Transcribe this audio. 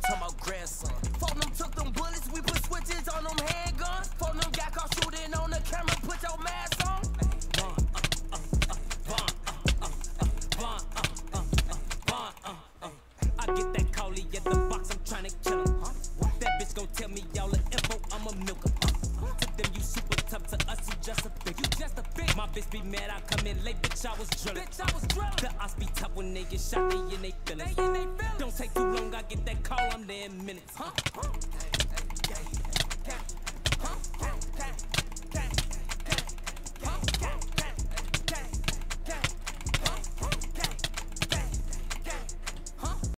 talking about grandson. Four them took them bullets, we put switches on them handguns. Four them got caught shooting on the camera, put your mask on. I get that Coley at the box, I'm tryna kill him. That bitch gon' tell me y'all the info, I'm a milker. To them you super tough, to us you just a bitch. My bitch be mad, I come in late, bitch I was drillin'. The odds be tough when they get shot, they in they feelings. Don't take too long, I get that call, I'm there in minutes.